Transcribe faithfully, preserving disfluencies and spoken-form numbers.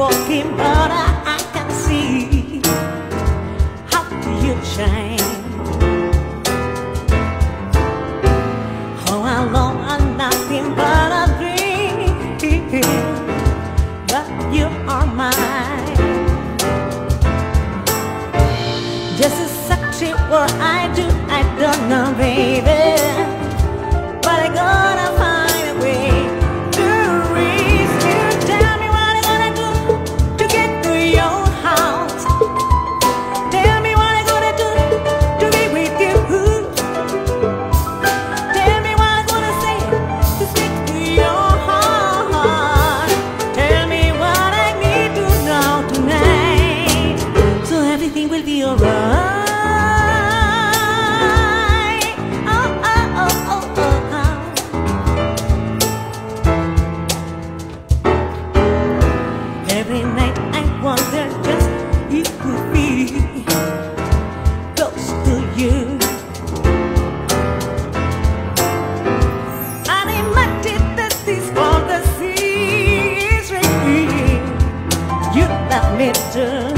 walking, but I, I can see how you shine. Oh, how long I'm nothing but a dream, but you are mine. Just exactly what I do, I don't know, baby, but I gotta find a way to reach you. Tell me what I'm gonna do to get to your house. Tell me what I'm gonna do to be with you. Tell me what I'm gonna say to speak to your heart. Tell me what I need to know tonight, so everything will be alright. Every night I wonder just if it could be close to you. And imagine that this fantasy is real. You love me too.